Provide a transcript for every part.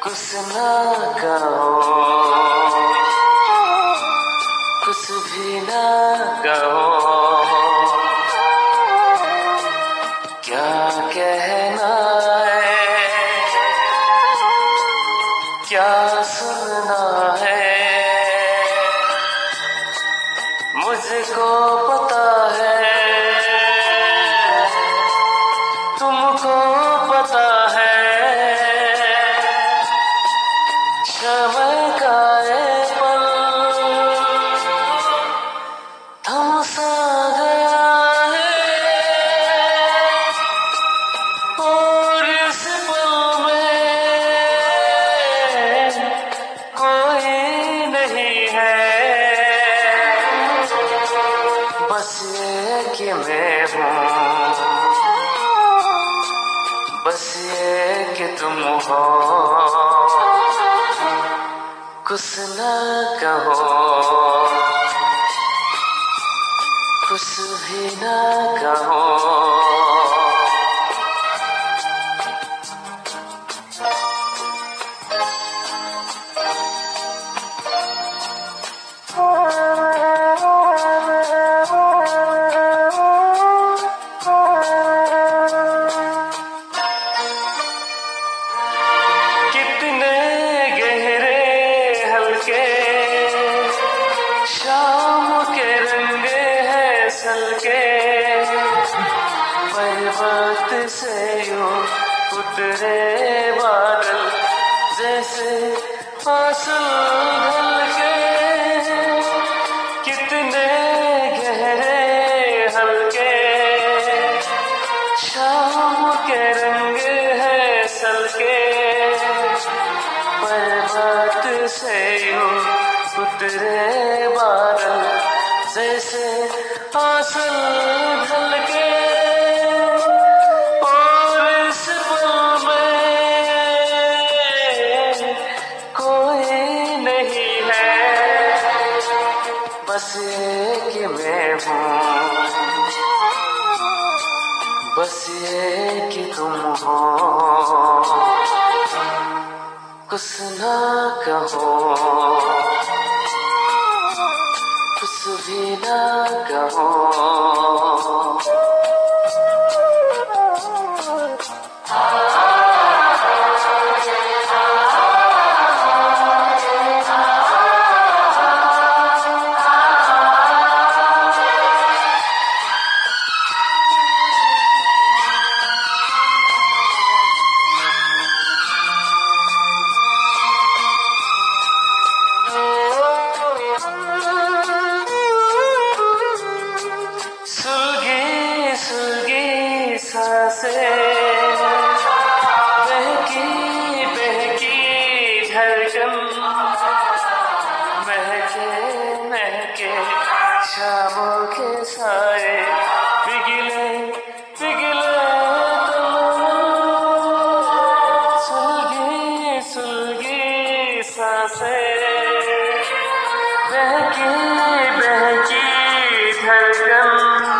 कुछ ना कहो, कुछ भी ना कहो, क्या कहना है, क्या सुनना है। मुझको पता है, तुमको पता है, समय का ये पल थम सा गया है, और इस पल में कोई नहीं है। बस ये कि मैं हूँ, बस ये कि तुम हो। कुछ ना कहो, कुछ भी ना कहो। कितने गहरे हल्के शाम के रंग हैं सलके, पर्वत से यूं उतरे बादल जैसे आंसू ढलके। कितने गहरे हल्के शाम के रंग हैं सलके, पर्वत से यूं उतरे बादल जैसे आंसू ढलके। और इस पल में कोई नहीं है, बस ये कि मैं हूँ, बस ये कि तुम हो। कुछ ना कहो, कुछ भी ना कहो। सुलगी सुलगी सांसें, बहकी बहकी धड़कन, महके महके शामों के साए, पिघले पिघले तन। सुलगी सुलगी सांसें, बहकी बहकी धड़कन,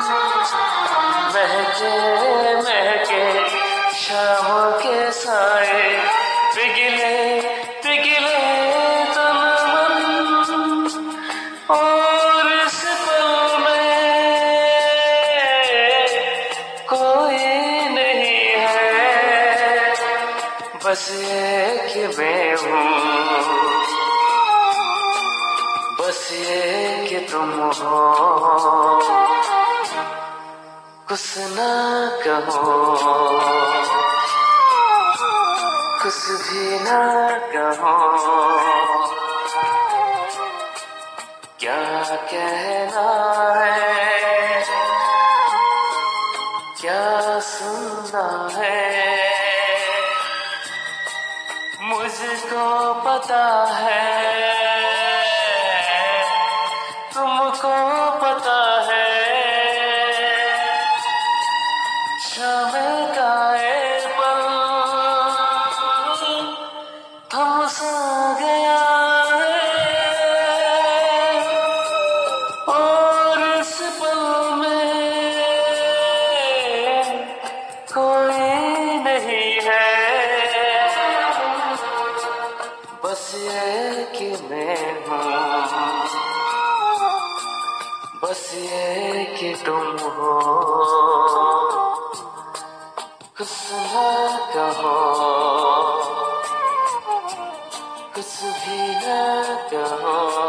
महके महके शामों के साए, पिघले पिघले तन मन। और इस पल में कोई नहीं है, बस ये कि मैं हूँ, बस ये कि तुम हो। कुछ ना कहो, कुछ भी ना कहो। क्या कहना है, क्या सुनना है। मुझको पता है, तुमको पता है, समय का ये पल थम सा गया है, और इस पल में कोई नहीं है। ये कि मैं हूँ, बस ये कि तुम हो, कुछ ना कहो, कुछ भी ना कहो।